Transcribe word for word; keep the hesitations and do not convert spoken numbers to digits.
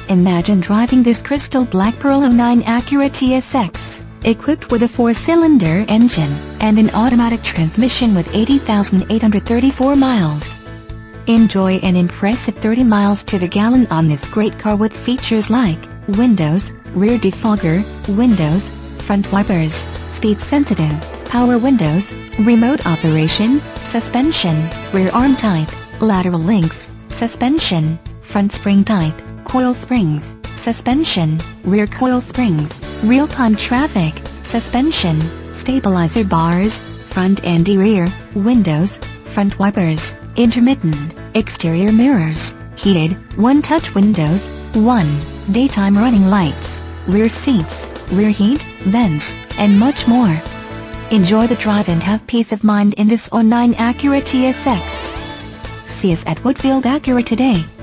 Imagine driving this crystal black Pearl oh nine Acura T S X, equipped with a four-cylinder engine and an automatic transmission with eighty thousand eight hundred thirty-four miles. Enjoy an impressive thirty miles to the gallon on this great car with features like windows, rear defogger, windows, front wipers, speed sensitive, power windows, remote operation, suspension, rear arm type, lateral links, suspension, front spring type, coil springs, suspension, rear coil springs, real-time traffic, suspension, stabilizer bars, front and rear, windows, front wipers, intermittent, exterior mirrors, heated, one-touch windows, one, daytime running lights, rear seats, rear heat, vents, and much more. Enjoy the drive and have peace of mind in this oh nine Acura T S X. See us at Woodfield Acura today.